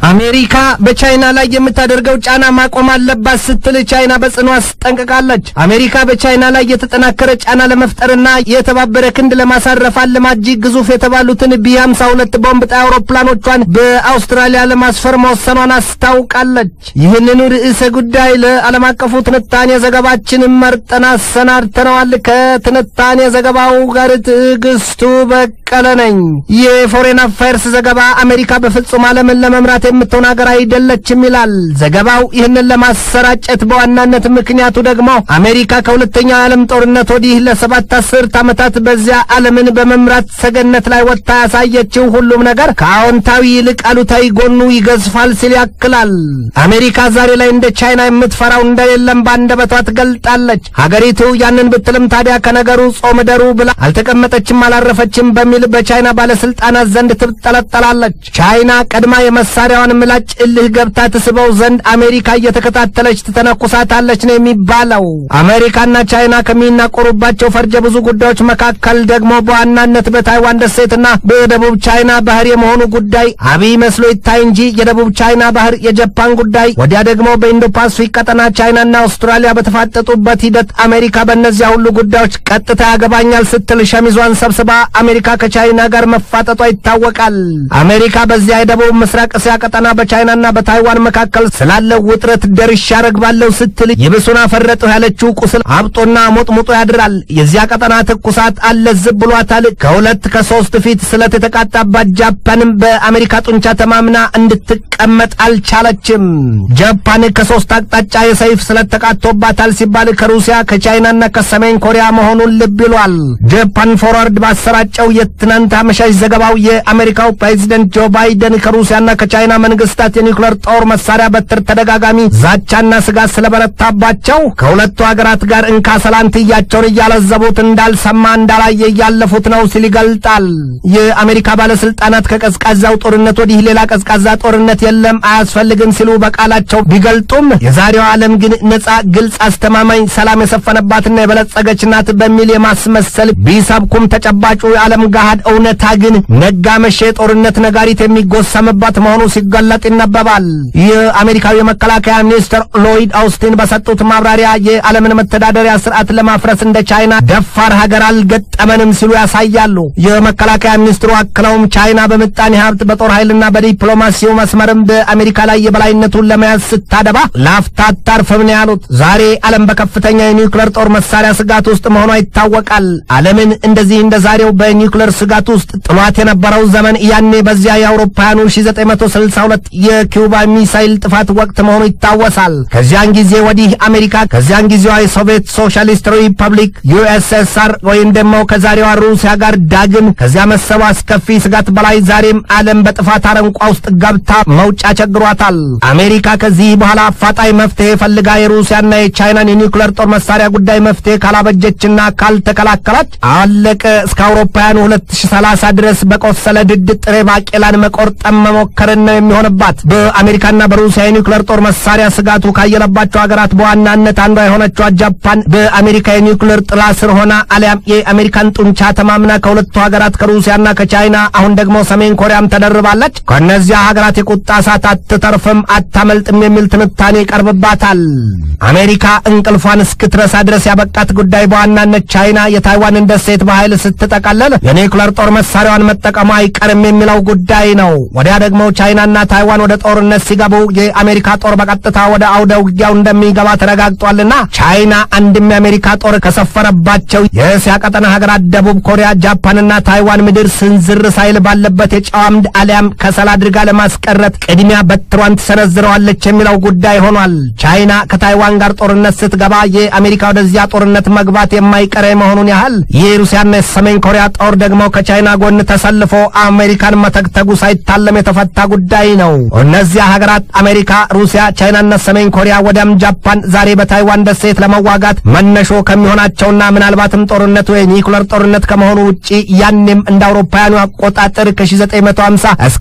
አሜሪካ በቻይና ላይ የምታደርገው ጫና ማቆም አለባት ስትል ቻይና በጽኑ አስጠንቅቃለች። አሜሪካ በቻይና ላይ የተጠናከረ ጫና ለመፍጠርና የተባበረ ክንድ ለማሳረፍ አለማጂ ግዙፍ የተባሉትን ቢ52 ቦምብ ጣይ አውሮፕላኖቿን በአውስትራሊያ ለማስፈር መወሰኗን አስታውቃለች። ይህንኑ ርዕሰ ጉዳይ ለዓለም አቀፉ ትንታኔ ዘገባችን መርጠን አሰናድተነዋል። ከትንታኔ ዘገባው ጋር ትዕግስቱ በቀለ ነኝ። የፎሬን አፌርስ ዘገባ አሜሪካ በፍጹም ዓለምን ለመምራት የምትሆን ሀገር አይደለችም ይላል። ዘገባው ይህንን ለማሰራጨት በዋናነት ምክንያቱ ደግሞ አሜሪካ ከሁለተኛው የዓለም ጦርነት ወዲህ ለሰባት አስርት ዓመታት በዚያ ዓለምን በመምራት ሰገነት ላይ ወጥታ ያሳየችው ሁሉም ነገር ከአዎንታዊ ይልቅ አሉታዊ ጎኑ ይገዝፋል ሲል ያክላል። አሜሪካ ዛሬ ላይ እንደ ቻይና የምትፈራው እንደሌለም ባንደበቷ ትገልጣለች። ሀገሪቱ ያንን ብትልም ታዲያ ከነገሩ ጾም ደሩ ብላ አልተቀመጠችም አላረፈችም በሚል በቻይና ባለስልጣናት ዘንድ ትጠለጠላለች። ቻይና ቀድማ የመሳሪያዋን ምላጭ እልህ ገብታ ትስበው ዘንድ አሜሪካ እየተከታተለች ትተነኩሳታለች ነው የሚባለው። አሜሪካና ቻይና ከሚናቆሩባቸው ፈርጀ ብዙ ጉዳዮች መካከል ደግሞ በዋናነት በታይዋን ደሴትና በደቡብ ቻይና ባህር የመሆኑ ጉዳይ አብይ መስሎ ይታይ እንጂ የደቡብ ቻይና ባህር የጃፓን ጉዳይ፣ ወዲያ ደግሞ በኢንዶ ፓሲፊክ ቀጠና ቻይናና አውስትራሊያ በተፋጠጡበት ሂደት አሜሪካ በእነዚያ ሁሉ ጉዳዮች ቀጥታ ያገባኛል ስትል ሸሚዟን ሰብስባ አሜሪካ ከቻይና ጋር መፋጠጧ ይታወቃል። አሜሪካ በዚያ የደቡብ ምስራቅ እስያ ቀጠና በቻይናና በታይዋን መካከል ስላለው ውጥረት ደርሻ ረግባለሁ ስትል ይብሱን አፈረጠው ያለችው ቁስል አብጦና ሞጥሙጦ ያድራል። የዚያ ቀጠና ትኩሳት አለዝብ ብሏታል። ከሁለት ከሶስት ፊት ስለት የተቃጣባት ጃፓንም በአሜሪካ ጡንቻ ተማምና እንድትቀመጥ አልቻለችም። ጃፓን ከሶስት አቅጣጫ የሰይፍ ስለት ተቃጥቶባታል ሲባል ከሩሲያ ከቻይናና ከሰሜን ኮሪያ መሆኑን ልብ ይሏል። ጃፓን ፎርዋርድ ባሰራጨው የትናንት አመሻሽ ዘገባው የአሜሪካው ፕሬዝዳንት ጆ ባይደን ከሩሲያና ከቻይና መንግስታት የኒውክሌር ጦር መሳሪያ በትር ተደጋጋሚ ዛቻና ስጋት ስለበረታባቸው ከሁለቱ ሀገራት ጋር እንካ ሰላንትያቸውን እያለዘቡት እንዳልሰማ እንዳላየ እያለፉት ነው ሲል ይገልጣል። የአሜሪካ ባለስልጣናት ከቀዝቃዛው ጦርነት ወዲህ ሌላ ቀዝቃዛ ጦርነት የለም አያስፈልግም ሲሉ በቃላቸው ቢገልጡም የዛሬው ዓለም ግን ነጻ፣ ግልጽ፣ አስተማማኝ ሰላም የሰፈነባትና የበለጸገች ናት በሚል የማስመሰል ቢሰብኩም ተጨባጩ የዓለም ገሃድ እውነታ ግን ነጋ መሸ ጦርነት ነጋሪት የሚጎሰምባት መሆኑ ሲገለጥ ይነበባል። የአሜሪካው የመከላከያ ሚኒስትር ሎይድ አውስቲን በሰጡት ማብራሪያ የዓለምን መተዳደሪያ ስርዓት ለማፍረስ እንደ ቻይና ደፋር ሀገር አልገጠመንም ሲሉ ያሳያሉ። የመከላከያ ሚኒስትሩ አክለውም ቻይና በምጣኔ ሀብት በጦር ኃይልና በዲፕሎማሲው መስመርም በአሜሪካ ላይ የበላይነቱን ለመያዝ ስታደባ ላፍታ አታርፍም ነው ያሉት። ዛሬ ዓለም በከፍተኛ የኒውክሌር ጦር መሳሪያ ስጋት ውስጥ መሆኗ ይታወቃል። ዓለምን እንደዚህ እንደ ዛሬው በኒውክሌር ስጋት ውስጥ ጥሏት የነበረው ዘመን ያኔ በዚያ የአውሮፓውያኑ 1962 የኪውባ ሚሳይል ጥፋት ወቅት መሆኑ ይታወሳል። ከዚያን ጊዜ ወዲህ አሜሪካ ከዚያን ጊዜዋ የሶቪየት ሶሻሊስት ሪፐብሊክ ዩኤስኤስአር ወይም ደግሞ ከዛሬዋ ሩሲያ ጋር ዳግም ከዚያ መሰሉ አስከፊ ስጋት በላይ ዛሬም ዓለም በጥፋት አረንቋ ውስጥ ገብታ መውጫ ቸግሯታል። አሜሪካ ከዚህ በኋላ አፋጣኝ መፍትሄ ፈልጋ የሩሲያና የቻይናን የኒውክሌር ጦር መሳሪያ ጉዳይ መፍትሄ ካላበጀችና ካልተከላከለች አለቀ እስከ አውሮፓውያኑ 2030 ድረስ በቆሰለ ድድ ጥሬ ባቄላን መቆርጠም መሞከርን ነው የሚሆንባት። በአሜሪካና በሩሲያ የኒውክሌር ጦር መሳሪያ ስጋቱ ካየለባቸው ሀገራት በዋናነት አንዷ የሆነችው ጃፓን በአሜሪካ የኒውክሌር ጥላ ስር ሆና አሊያም የአሜሪካን ጡንቻ ተማምና ከሁለቱ ሀገራት ከሩሲያና ከቻይና አሁን ደግሞ ሰሜን ኮሪያም ተደርባለች። ከነዚያ ሀገራት የቁጣ እሳት አትተርፍም አታመልጥም የሚል ትንታኔ ይቀርብባታል። አሜሪካ እንቅልፏን እስክትረሳ ድረስ ያበቃት ጉዳይ በዋናነት ቻይና የታይዋንን ደሴት በኃይል ስትጠቀለል የኒውክሌር ጦር መሳሪያዋን መጠቀሟ አይቀርም የሚለው ጉዳይ ነው። ወዲያ ደግሞ ቻይናና ታይዋን ወደ ጦርነት ሲገቡ የአሜሪካ ጦር በቀጥታ ወደ አውደ ውጊያው እንደሚገባ ተረጋግጧልና ቻይና አንድም የአሜሪካ ጦር ከሰፈረባቸው የእስያ ቀጠና ሀገራት ደቡብ ኮሪያ፣ ጃፓንና ታይዋን ምድር ስንዝር ሳይል ባለበት የጨው አምድ አሊያም ከሰል አድርጋ ለማስቀረት ቅድሚያ በትሯን ትሰነዝረዋለች የሚለው ጉዳይ ሆኗል። ቻይና ከታይዋን ጋር ጦርነት ስትገባ የአሜሪካ ወደዚያ ጦርነት መግባት የማይቀር መሆኑን ያህል የሩሲያና የሰሜን ኮሪያ ጦር ደግሞ ከቻይና ጎን ተሰልፎ አሜሪካን መተግተጉ ሳይታለም የተፈታ ጉዳይ ነው። እነዚያ ሀገራት አሜሪካ፣ ሩሲያ፣ ቻይናና ሰሜን ኮሪያ ወዲያም ጃፓን ዛሬ በታይዋን ደሴት ለመዋጋት መነሾ ከሚሆናቸውና ምናልባትም ጦርነቱ የኒውክሌር ጦርነት ከመሆኑ ውጪ ያኔም እንደ አውሮፓውያኑ አቆጣጠር ከ1950 እስከ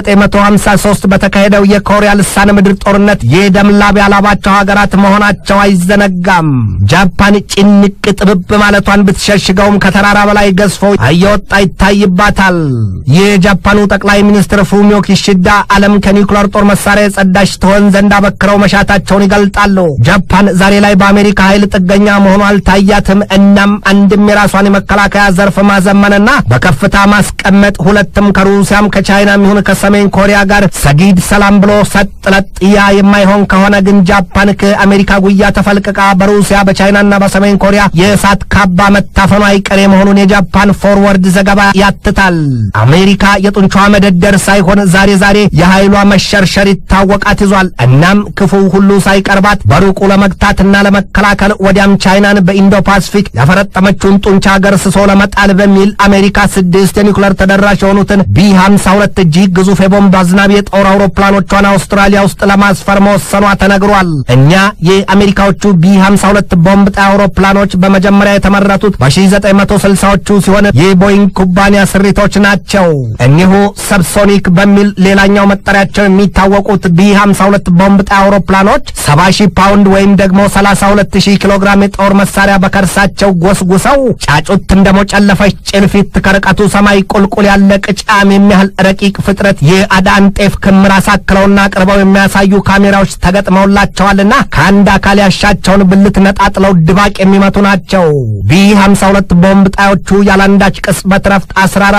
1953 በተካሄደው የኮሪያ ልሳነ ምድር ጦርነት የደም ላብ ያላባቸው ሀገራት መሆናቸው አይዘነጋም። ጃፓን ጭንቅ ጥብብ ማለቷን ብትሸሽገውም ከተራራ በላይ ገዝፎ እየወጣ ይታይባታል። የጃፓኑ ጠቅላይ ሚኒስትር ፉሚዮ ኪሺዳ ዓለም ከኒውክሌር ጦር መሳሪያ የጸዳች ትሆን ዘንድ አበክረው መሻታቸውን ይገልጣሉ። ጃፓን ዛሬ ላይ በአሜሪካ ኃይል ጥገኛ መሆኗ አልታያትም። እናም አንድም የራሷን የመከላከያ ዘርፍ ማዘመንና በከፍታ ማስቀመጥ፣ ሁለትም ከሩሲያም ከቻይናም ይሁን ከሰሜን ኮሪያ ጋር ሰጊድ ሰላም ብሎ ሰጥለጥ ያ የማይሆን ከሆነ ግን ጃፓን ከአሜሪካ ጉያ ተፈልቅቃ በሩሲያ በቻይናና በሰሜን ኮሪያ የእሳት ካባ መታፈኗ አይቀሬ መሆኑን የጃፓን ፎርወርድ ዘገባ ያትታል። አሜሪካ የጡንቻዋ መደደር ሳይሆን ዛሬ የኃይሏ መሸርሸር ይታወቃት ይዟል። እናም ክፉ ሁሉ ሳይቀርባት በሩቁ ለመግታትና ለመከላከል ወዲያም ቻይናን በኢንዶ ፓሲፊክ ያፈረጠመችውን ጡንቻ ገርስሶ ለመጣል በሚል አሜሪካ 6 የኒውክሌር ተደራሽ የሆኑትን ቢ52 እጅግ ግዙፍ የቦምብ አዝናቢ የጦር አውሮፕላኖቿን አውስትራሊያ ውስጥ ለማስፈር መወሰኗ ተነግሯል። እኛ የአሜሪካዎቹ ቢ52 ቦምብ ጣይ አውሮፕላኖች በመጀመሪያ የተመረቱት በ1960ዎቹ ሲሆን የቦይንግ ኩባንያ ስሪቶች ናቸው። እኒሁ ሰብሶኒክ በሚል ሌላኛው መጠሪያቸው የሚታወቁት ቢ52 ቦምብ ጣይ አውሮፕላኖች 70,000 ፓውንድ ወይም ደግሞ 32,000 ኪሎ ግራም የጦር መሳሪያ በከርሳቸው ጎስጉሰው ጫጩት እንደሞጨለፈች ጭልፊት ከርቀቱ ሰማይ ቁልቁል ያለ ቅጫም የሚያህል ረቂቅ ፍጥረት የአዳን ጤፍ ክምር አሳክለውና ቅርበው የሚያሳዩ ካሜራዎች ተገጥመውላቸዋልና ከአንድ አካል ያሻቸውን ብልት ነጣጥለው ድባቅ የሚመቱ ናቸው። ቢ52 ቦምብ ጣዮቹ ያላንዳች ቅጽበት ረፍት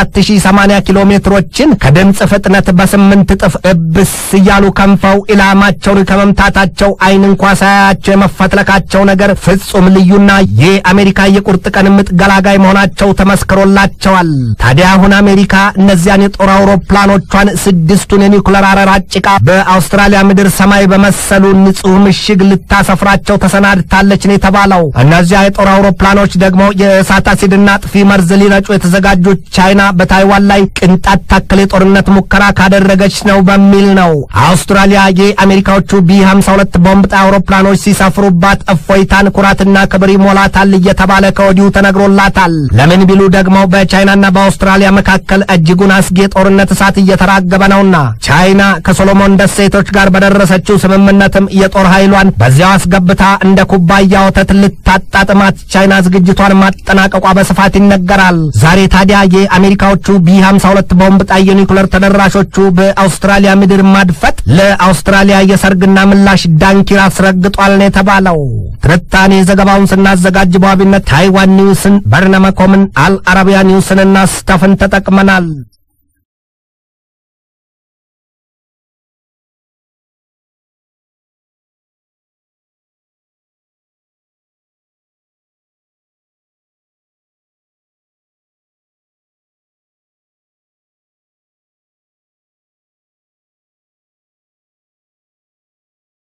14,080 ኪሎ ሜትሮችን ከድምጽ ፍጥነት በ8 እጥፍ እብስ እያሉ ከንፈው ኢላማቸውን ከመምታታቸው አይን እንኳ ሳያቸው የመፈትለካቸው ነገር ፍጹም ልዩና የአሜሪካ የቁርጥ ቀን ምጥ ገላጋይ መሆናቸው ተመስክሮላቸዋል። ታዲያ አሁን አሜሪካ እነዚያን የጦር አውሮፕላኖቿን 6ቱን የኒውክሌር አረር አጭቃ በአውስትራሊያ ምድር ሰማይ በመሰሉ ንጹህ ምሽግ ልታሰፍራቸው ተሰናድታለች ነው የተባለው። እነዚያ የጦር አውሮፕላኖች ደግሞ የእሳት አሲድና ጥፊ መርዝ ሊረጩ የተዘጋጁ ቻይና በታይዋን ላይ ቅንጣት ታክል የጦርነት ሙከራ ካደረገች ነው በሚል ነው። አውስትራሊያ የአሜሪካዎቹ ቢ52 ቦምብ ጣይ አውሮፕላኖች ሲሰፍሩባት እፎይታን ኩራትና ክብር ይሞላታል እየተባለ ከወዲሁ ተነግሮላታል። ለምን ቢሉ ደግሞ በቻይናና በአውስትራሊያ መካከል እጅጉን አስጊ የጦርነት እሳት እየተራገበ ነውና ቻይና ከሶሎሞን ደሴቶች ጋር በደረሰችው ስምምነትም የጦር ኃይሏን በዚያው አስገብታ እንደ ኩባያ ወተት ልታጣጥማት ቻይና ዝግጅቷን ማጠናቀቋ በስፋት ይነገራል። ዛሬ ታዲያ የአሜሪካዎቹ ቢ52 ቦምብ ጣይ የኒውክሌር ተደራሾቹ በአውስትራሊያ ምድር ማድፈጥ ለአውስትራሊያ የሰርግና ምላሽ ዳንኪራ አስረግጧል ነው የተባለው። ትንታኔ ዘገባውን ስናዘጋጅ በዋቢነት ታይዋን ኒውስን፣ በርነመኮምን፣ አልአረቢያ ኒውስንና ስታፍን ተጠቅመናል።